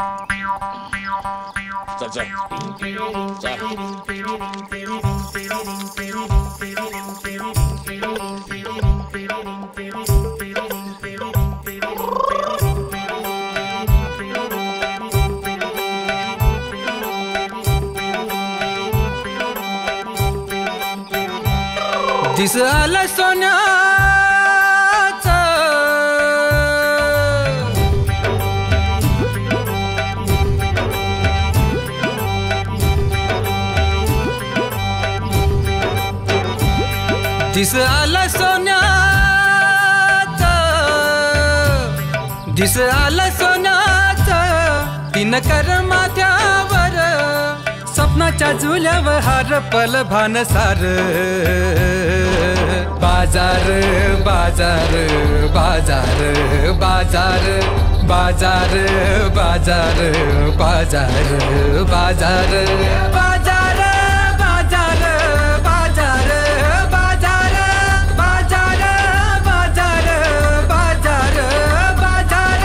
दिस आलं सोन्याचं दिस आलं सोन्याचं दिस आलं सोन्याचं तीन कर माथ्यावर स्वप्नाच्या झुल्यावर हार पल भानसार बाजार बाजार बाजार बाजार बाजार बाजार बाजार बाजार बाजार बाजार बाजार बाजार बाजार बाजार बाजार बाजार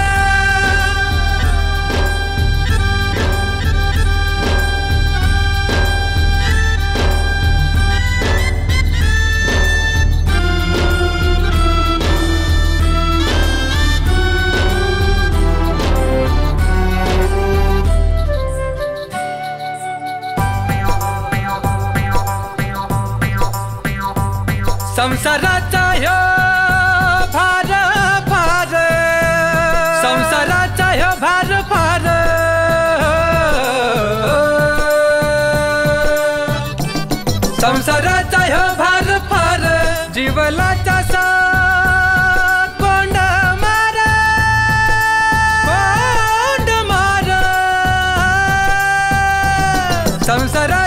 संसाराचा ह्यो भार भार संसाराचा ह्यो भार भार संसाराचा ह्यो भार भार जीवनाचा सा कोंड मार संसारा